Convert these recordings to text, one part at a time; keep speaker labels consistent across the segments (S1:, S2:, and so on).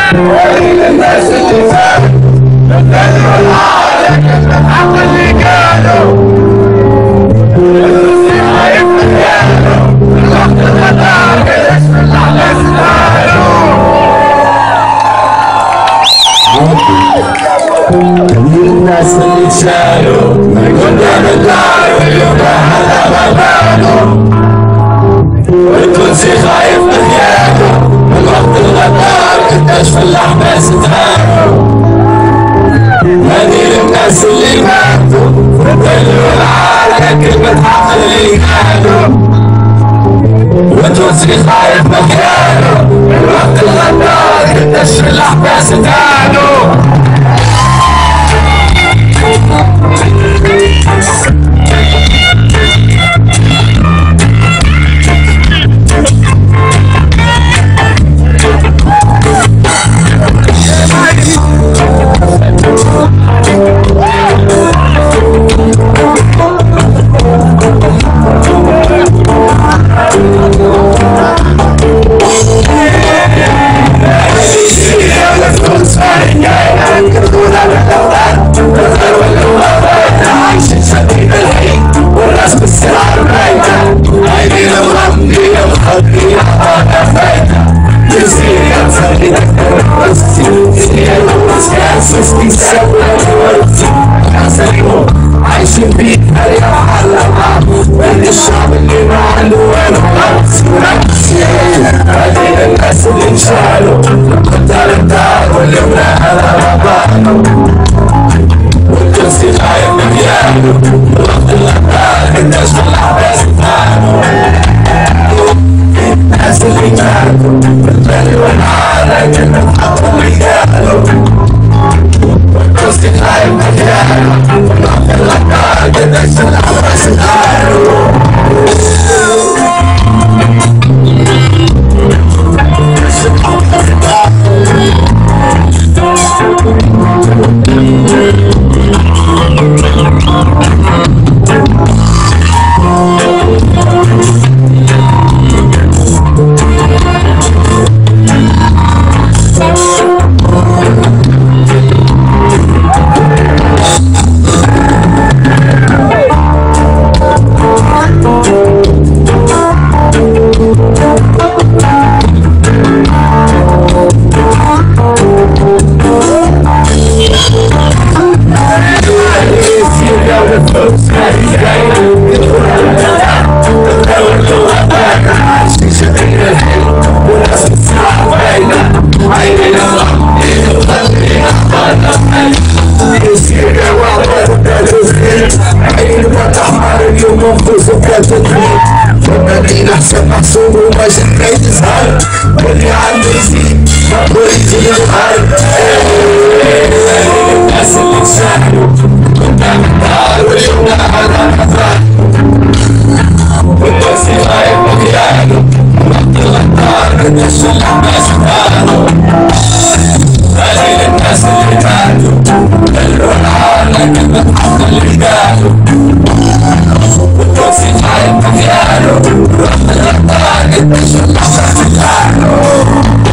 S1: ويل الناس اللي فات بالدنيا والعالم الحق اللي قالوا الموسيقى يفتحيانوا الوقت الغدار بالاسم اللحظة استاهلوا ويل الناس اللي شالوا من قدام الدار واليوم هذا ما بالوا والكرسي خايف مليانه من وقت الغدار اكتشف الاحباس تهانوا هذه للناس اللي ماتوا في الدنيا والعالم كلمة حق اللي قالوا والكرسي خايف مليانه من وقت الغدار اكتشف الاحباس تهانوا عايشين بيها يا معلمة بين الشعب اللي مع الوان هذه الناس اللي انشالوا قدام الدار واليوم على رباهم والكرسي غايب مليانه وقت الغدار اكتشف الاحباس تهانوا الناس اللي ماتوا بالبر والعالم كلمة حق اللي قالوا والكرسي غايب مليانه وقت الغدار اكتشف الاحباس تهانوا احسن محسوب وما شقيت زهر واللي عنده يزيد ما يزيد الغرب الناس اللي انشالوا قدام الدار واليوم على حفاظ والكرسي غايب مكيانه وقت الغدار اكتشف الاحباس تهانوا هذه للناس اللي ماتوا خلوا العالم كلمة حق اللي قالوا والكرسي غايب مكيانه وقت الغدار اكتشف الاحباس تهانوا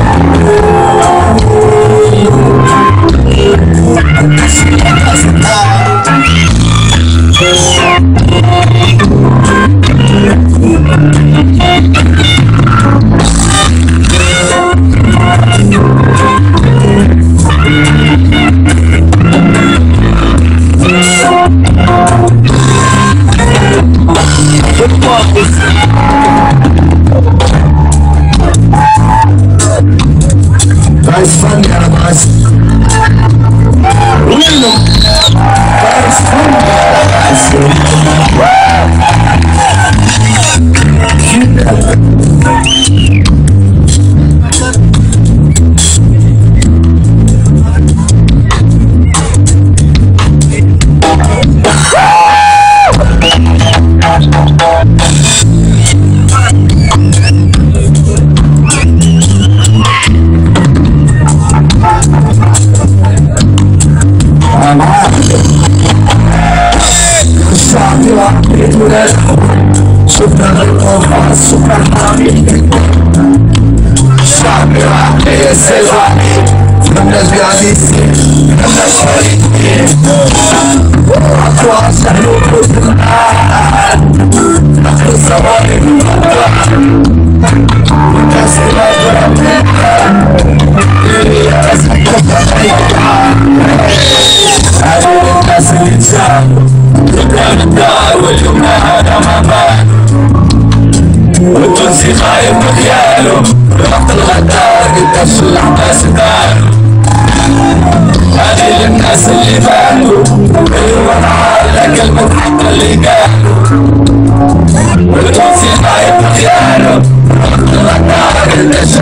S1: Guys, fun, yeah, guys. William. Guys, fun, شفنا القمر سبحان الله شعبي وعلي السلواني الناس قاعدين الناس فريقين أتواصل وكل آخر الصواريخ والناس لا تربيها الناس مكفريها هذه الناس اللي تساعدوا قدام الدار واليوم هذا ما بانوا والتونسي خايف بخياله رحت الغدار قداش الأحداث داروا هذه للناس اللي فاتوا أيوة على كلمة حق اللي قالوا والتونسي خايف بخياله رحت الغدار قداش